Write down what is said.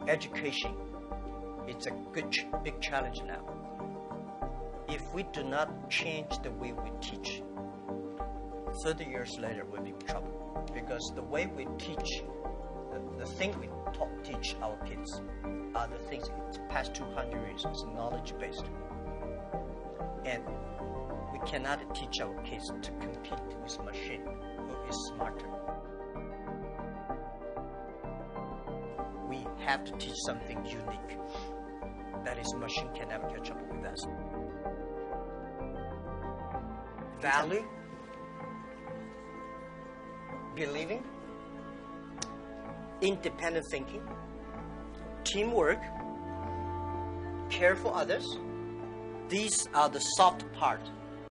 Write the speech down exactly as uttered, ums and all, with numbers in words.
education is a good, big challenge now. If we do not change the way we teach, thirty years later we'll be in trouble. Because the way we teach, the, the thing we taught, teach our kids are the things past two hundred years is knowledge-based. And we cannot teach our kids to compete with machine who is smarter. We have to teach something unique. That is, machine can never catch up with us. Value, believing, independent thinking, teamwork, care for others. These are the soft part